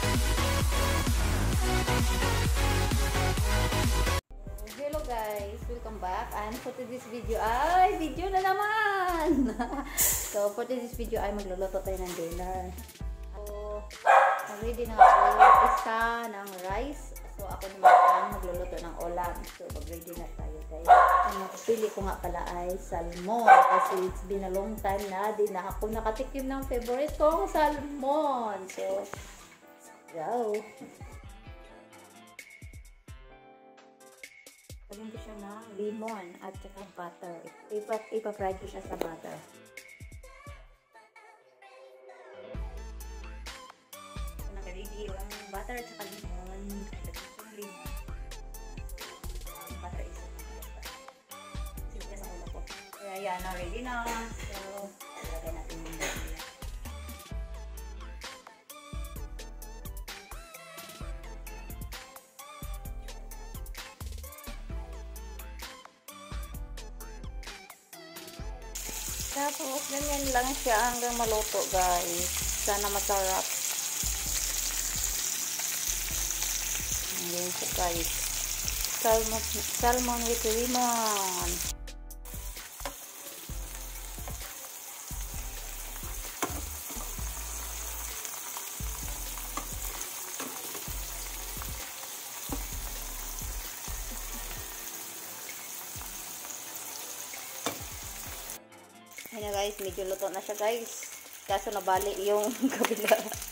Hello guys, welcome back. And for today's video ay video na naman. So for today's video ay magluluto tayo ng dinner. So ready na ako isa ng rice. So ako naman ang magluluto ng ulam. So mag-ready na tayo guys. Ang napili ko nga pala ay salmon kasi it's been a long time na di na ako nakatikim ng favorite kong salmon. So go. Lagyan ko siya ng lemon at saka butter. Ipa-fry ko siya sa butter. So, naka-ready yung butter at saka lemon. Lagyan ko yung lemon. Yung butter is sige sa ulo ko. Kaya yan, ready na. So, lagyan natin yung butter. Tapos, ganyan lang siya hanggang maluto, guys. Sana masarap. Ayan siya, guys. Salmon with lemon. Ayan na guys, medyo luto na siya guys. Kaso nabali yung kabila.